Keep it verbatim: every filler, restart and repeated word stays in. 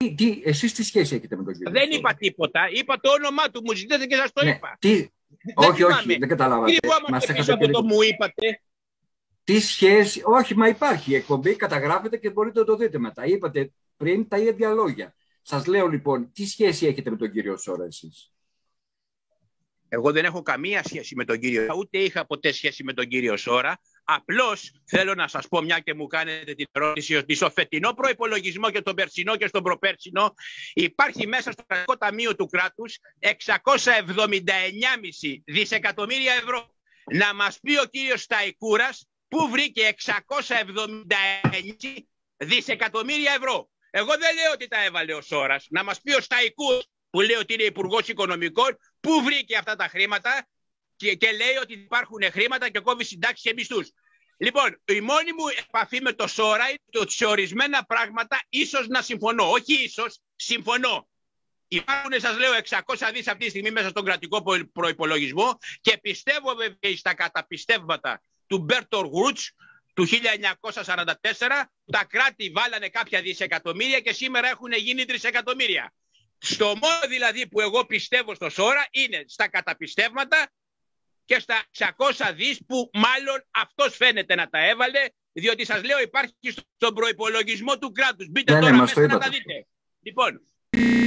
Τι, τι, εσείς τι σχέση έχετε με τον κύριο? Δεν είπα τίποτα. Είπα το όνομά του. Μου ζητήσατε και σας το ναι, είπα. Τι... Δεν όχι, θυμάμαι. όχι, δεν καταλάβατε. Κρυβόμαστε πίσω από το μου είπατε. Τι σχέση... Όχι, μα υπάρχει η εκπομπή, καταγράφεται και μπορείτε να το δείτε μετά. Είπατε πριν τα ίδια λόγια. Σας λέω λοιπόν, τι σχέση έχετε με τον κύριο Σόρα εσείς? Εγώ δεν έχω καμία σχέση με τον κύριο, ούτε είχα ποτέ σχέση με τον κύριο Σόρα. Απλώς θέλω να σας πω, μια και μου κάνετε την ερώτηση, ότι στο φετινό προϋπολογισμό και τον περσινό και στον προπέρσινο υπάρχει μέσα στο κρατικό ταμείο του κράτους εξακόσια εβδομήντα εννιά κόμμα πέντε δισεκατομμύρια ευρώ. Να μας πει ο κύριος Σταϊκούρας πού βρήκε εξακόσια εβδομήντα εννιά δισεκατομμύρια ευρώ. Εγώ δεν λέω ότι τα έβαλε ο Σόρας. Να μας πει ο Σταϊκούρας, που λέει ότι είναι υπουργός οικονομικών, πού βρήκε αυτά τα χρήματα και, και λέει ότι υπάρχουν χρήματα και κόβει συντάξεις και μισθούς. Λοιπόν, η μόνη μου επαφή με το Σόρα είναι ότι σε ορισμένα πράγματα ίσως να συμφωνώ. Όχι ίσως, συμφωνώ. Υπάρχουν, σας λέω, εξακόσια δις αυτή τη στιγμή μέσα στον κρατικό προϋπολογισμό και πιστεύω βέβαια στα καταπιστεύματα του Μπέρτορ Γουρούτς του χίλια εννιακόσια σαράντα τέσσερα, τα κράτη βάλανε κάποια δισεκατομμύρια και σήμερα έχουν γίνει τρισεκατομμύρια. Στο μόνο δηλαδή που εγώ πιστεύω στο Σόρα είναι στα καταπιστεύματα και στα εξακόσια δις που μάλλον αυτός φαίνεται να τα έβαλε, διότι σας λέω υπάρχει στον προϋπολογισμό του κράτους. Μπείτε ναι, τώρα ναι, μέσα να τα δείτε. Λοιπόν,